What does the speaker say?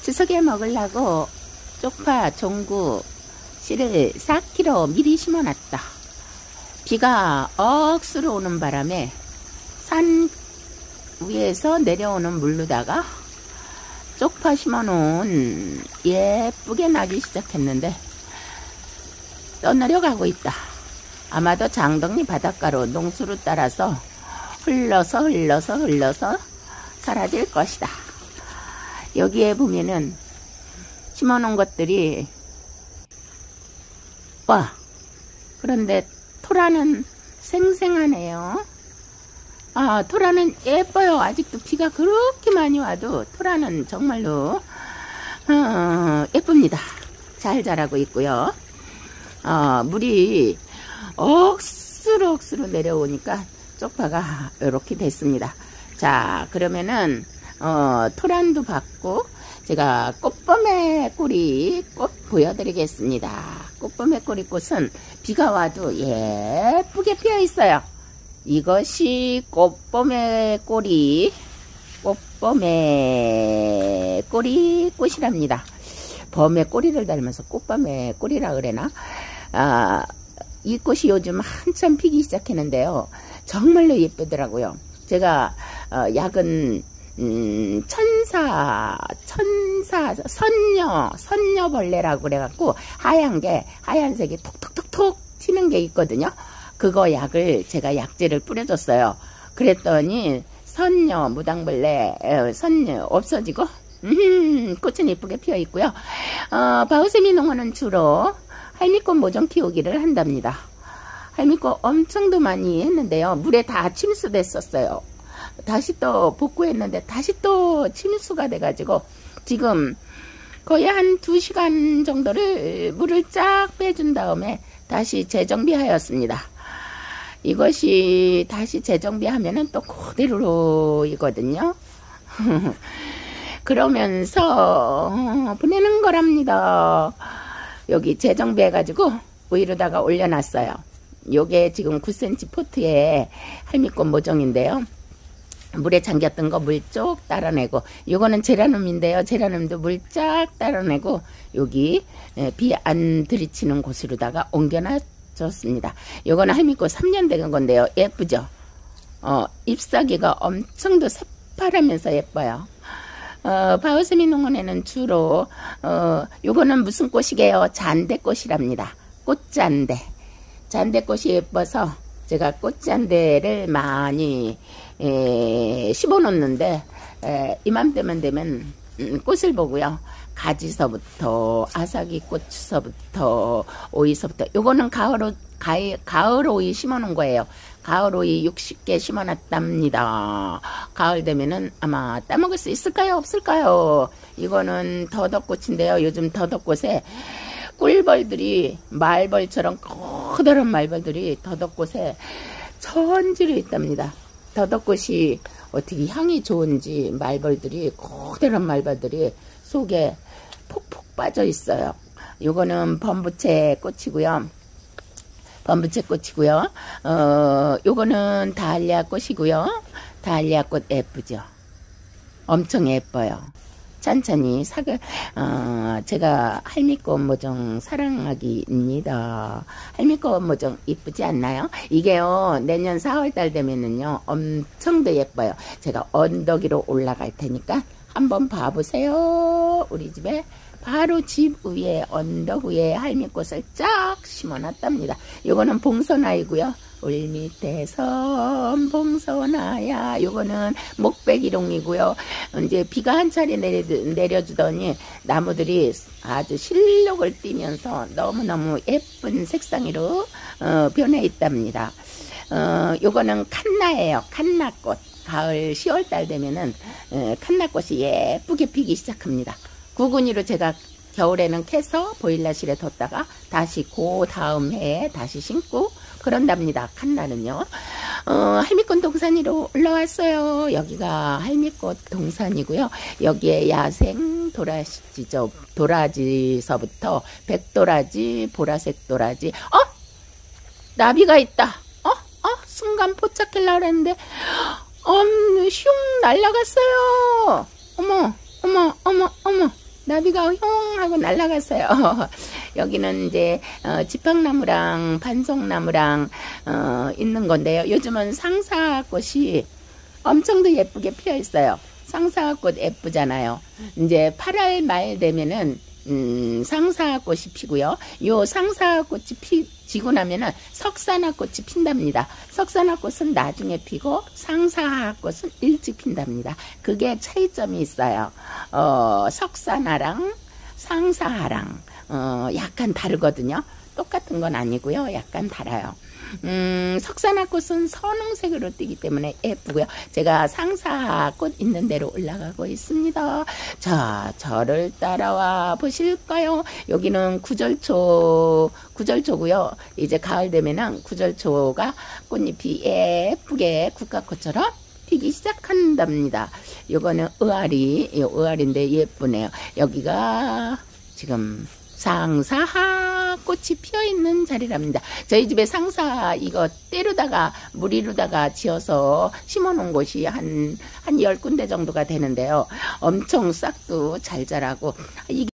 추석에 먹으려고 쪽파, 종구, 씨를 4kg 미리 심어놨다. 비가 억수로 오는 바람에 산 위에서 내려오는 물로다가 쪽파 심어놓은 예쁘게 나기 시작했는데 떠내려가고 있다. 아마도 장덕리 바닷가로 농수로 따라서 흘러서 사라질 것이다. 여기에 보면은 심어놓은 것들이 와, 그런데 토라는 생생하네요. 아, 토라는 예뻐요. 아직도 비가 그렇게 많이 와도 토라는 정말로 예쁩니다. 잘 자라고 있고요. 물이 억수로 내려오니까 쪽파가 이렇게 됐습니다. 자, 그러면은 토란도 받고 제가 꽃범의 꼬리 꽃 보여드리겠습니다. 꽃범의 꼬리 꽃은 비가 와도 예쁘게 피어 있어요. 이것이 꽃범의 꼬리 꽃이랍니다. 범의 꼬리를 닮아서 꽃범의 꼬리라 그래나? 이 꽃이 요즘 한참 피기 시작했는데요. 정말로 예쁘더라고요. 제가 약은 선녀벌레라고 그래갖고 하얀색이 톡톡톡톡 튀는 게 있거든요. 그거 약을 제가 약재를 뿌려줬어요. 그랬더니 선녀 무당벌레 선녀 없어지고 꽃은 예쁘게 피어 있고요. 바우세미 농원은 주로 할미꽃 모종 키우기를 한답니다. 할미꽃 엄청도 많이 했는데요. 물에 다 침수됐었어요. 다시 또 복구했는데 다시 또 침수가 돼가지고 지금 거의 한 2시간 정도를 물을 쫙 빼준 다음에 다시 재정비하였습니다. 이것이 다시 재정비하면은 또 그대로이거든요. 그러면서 보내는 거랍니다. 여기 재정비해가지고 위로다가 올려놨어요. 요게 지금 9cm 포트에 할미꽃 모종인데요. 물에 잠겼던 거 물 쪽 따라내고, 요거는 제라늄인데요. 제라늄도 물 쫙 따라내고 여기 비 안 들이치는 곳으로다가 옮겨놨습니다. 요거는 할미꽃 3년 된 건데요. 예쁘죠? 잎사귀가 엄청 더 새파라면서 예뻐요. 바우세미 농원에는 주로 요거는 무슨 꽃이게요? 잔대꽃이랍니다. 꽃잔대. 잔대꽃이 예뻐서 제가 꽃잔대를 많이 심어 놓는데 이맘때만 되면 꽃을 보고요. 가지서부터 아삭이 꽃서부터 오이서부터, 요거는 가을 오이 심어 놓은 거예요. 가을 오이 60개 심어 놨답니다. 가을 되면은 아마 따먹을 수 있을까요? 없을까요? 이거는 더덕꽃인데요. 요즘 더덕꽃에 꿀벌들이 말벌처럼 커다란 말벌들이 더덕꽃에 천지로 있답니다. 더덕꽃이 어떻게 향이 좋은지 커다란 말벌들이 속에 폭폭 빠져 있어요. 요거는 범부채 꽃이고요. 요거는 다할리아 꽃이고요. 다할리아 꽃 예쁘죠? 엄청 예뻐요. 천천히 제가 할미꽃 모종 사랑하기입니다. 할미꽃 모종 이쁘지 않나요? 이게요, 내년 4월달 되면은요, 엄청 더 예뻐요. 제가 언덕 위로 올라갈 테니까 한번 봐보세요. 우리 집에 바로 집 위에 언덕 위에 할미꽃을 쫙 심어놨답니다. 요거는 봉선아이고요. 울밑에선 봉선아야. 요거는 목백일홍이고요. 이제 비가 한 차례 내려주더니 나무들이 아주 실록을 띠면서 너무너무 예쁜 색상으로 변해 있답니다. 요거는 칸나예요. 칸나꽃. 가을 10월달 되면은 칸나꽃이 예쁘게 피기 시작합니다. 구근이로 제가 겨울에는 캐서 보일러실에 뒀다가 다시 그 다음 해에 다시 심고 그런답니다. 칸나는요. 할미꽃 동산으로 올라왔어요. 여기가 할미꽃 동산이고요. 여기에 야생 도라지죠. 도라지서부터 백도라지, 보라색 도라지. 나비가 있다. 순간 포착하려고 했는데 슝 날아갔어요. 어머. 나비가 휘용 하고 날아갔어요. 여기는 이제 지팡나무랑 반송나무랑 있는 건데요. 요즘은 상사꽃이 엄청도 예쁘게 피어 있어요. 상사꽃 예쁘잖아요. 이제 8월 말 되면은 상사꽃이 피고요. 요 상사꽃이 지고 나면은 석산화꽃이 핀답니다. 석산화꽃은 나중에 피고 상사꽃은 일찍 핀답니다. 그게 차이점이 있어요. 석산화랑 상사화랑 약간 다르거든요. 똑같은 건 아니고요. 약간 달라요. 석산화꽃은 선홍색으로 뜨기 때문에 예쁘고요. 제가 상사꽃 있는 데로 올라가고 있습니다. 자, 저를 따라와 보실까요? 여기는 구절초고요. 이제 가을 되면은 구절초가 꽃잎이 예쁘게 국화꽃처럼 피기 시작한답니다. 요거는 의아리인데 예쁘네요. 여기가 지금 상사화 꽃이 피어있는 자리랍니다. 저희 집에 상사 이거 물 이루다가 지어서 심어놓은 곳이 한 10군데 정도가 되는데요. 엄청 싹도 잘 자라고